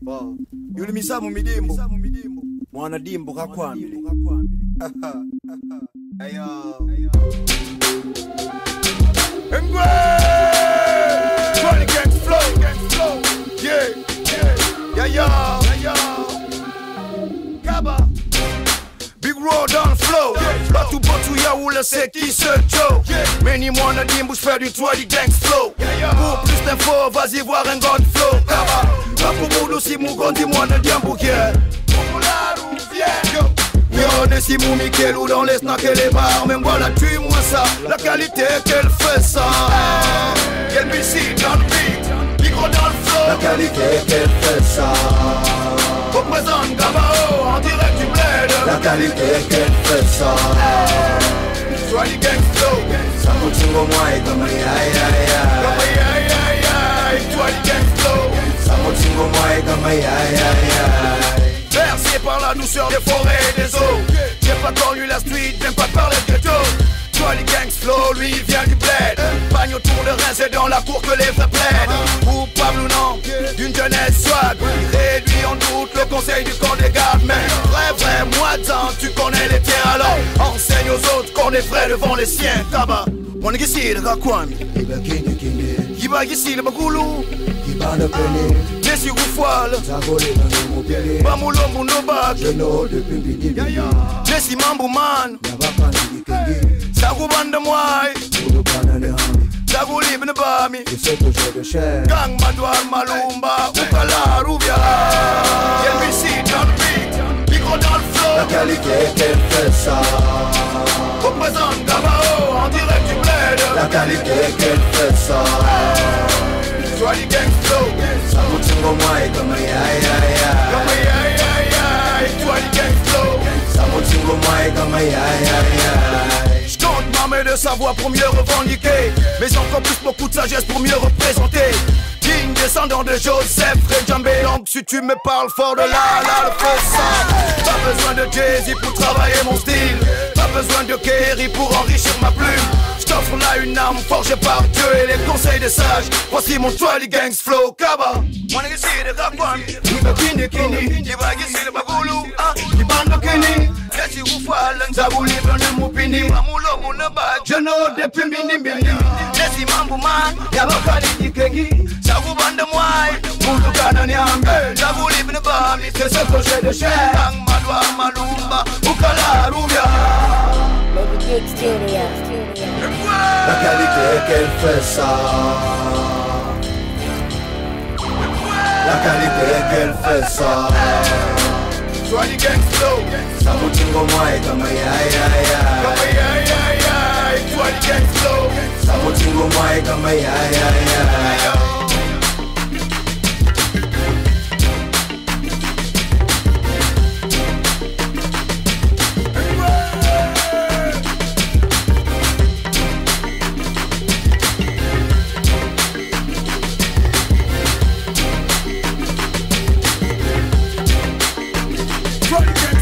Yulimisa mu midimbo mwana dimbo kakwamile ayo Engwe 20 gang flow yeah Kaba Big road on flow Batu ya oula c'est qui se Joe Many mwana dimbo j'fais du 20 gang flow Pour plus d'infos vas-y voir un god flow Kaba Bakubudu si mugondi mwana diambo yeah Popularu viens Yo Nesimu Mikelou dans les snacks et les bars même voilà tue-moi ça La qualité qu'elle fait ça Quel BC dans le beat Micro dans le flow La qualité qu'elle fait ça Représente Gabao en direct du bled La qualité qu'elle fait ça Soit les gang flow Ça continue au moins et comme aïe Comme aïe Toi les gang flow Ça continue au moins et comme aïe Bercé par la douceur des forêts et des eaux J'ai pas connu la street, j'aime pas parler de ghetto Toi les gangs flow, lui il vient du bled Pagne autour de Reims et dans la cour que les vrais plaident Coupable ou non, d'une jeunesse swag Réduit en doute le conseil du corps des gardes Mais vrai, moi tant tu connais les tiens alors Enseigne aux autres qu'on est vrai devant les siens Kaba, mon ici le Rakwami Kiba ici le Bagulu Kiba le Pele Nesi Rufwal Bamulo Munobak Nesi Mambuman Sagubanda Mwai Saguli Ibn Bami Gang Madouar Malumba Ukala Rubia LBC dans le beat Micro dans le flow La qualité qu'elle fait ça Représente Gabao en direct du bled La qualité qu'elle fait ça Soit les gang flow Ça continue au moins et comme aïe Comme aïe Toi les gang flow Ça continue au moins et comme aïe J'tente m'armer de sa voix pour mieux revendiquer Mais encore plus beaucoup de sagesse pour mieux représenter King descendant de Joseph Redjambé Donc si tu me parles fort de là le fais ça Pas besoin de Jay-Z pour travailler mon style Pas besoin de Kerry pour enrichir ma plume J't'offre là une arme forgée par Dieu et les conseils des sages Voici mon toile gangs flow Kaba Mon nigga see the rap one Niba kini Niba gisi le bagulu Nibando kini Yati Rufwal Nzabuli blonde mupini Mamulo munaba Jono de pimbini mbini Nesi mambu man Yabakali dikengi Sagubanda mwai Mulukana nyambe Nzabuli Ibn Bami C'est ce que j'ai de cher Gang Madouar Malumba Ukala Rubia La qualité qu'elle fait ça La qualité qu'elle fait ça Soit les gang flow Ça continue au moins et comme aïe Comme aïe Toi les gang flow Ça continue au moins et comme aïe Right again.